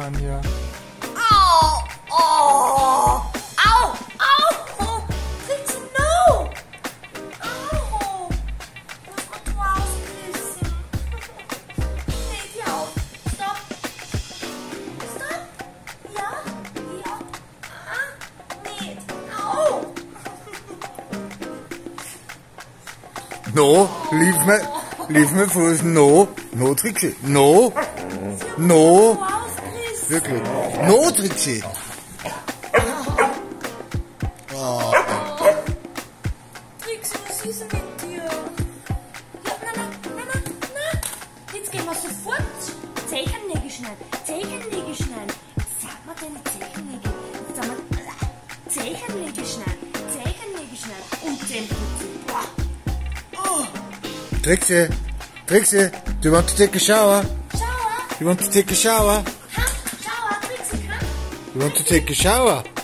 an hier. Au! Oh! Au! Au! Trixie, no! Au! Lass mal du ausküssen. Nee, die auf. Stopp. Stopp. Ja? Ja. Nicht. Au! No, leave me Fuß. No, no Trixie. No, no. Wirklich. No Trixie. Oh. Trixie, was ist denn mit dir? Ja, nein. Jetzt gehen wir sofort. Zechennägel schneiden. Sag mal deine Zechennägel. Sag mal, Zechennägel schneiden. Und den Boah. Oh. Trixie, do you want to take a shower? Shower? You want to take a shower? Shower, Trixie, You want to take a shower?